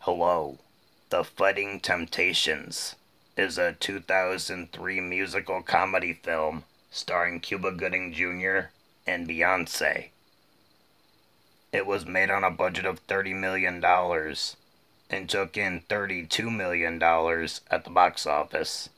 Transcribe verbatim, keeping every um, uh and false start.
Hello. The Fighting Temptations is a two thousand three musical comedy film starring Cuba Gooding Junior and Beyonce. It was made on a budget of thirty million dollars and took in thirty-two million dollars at the box office.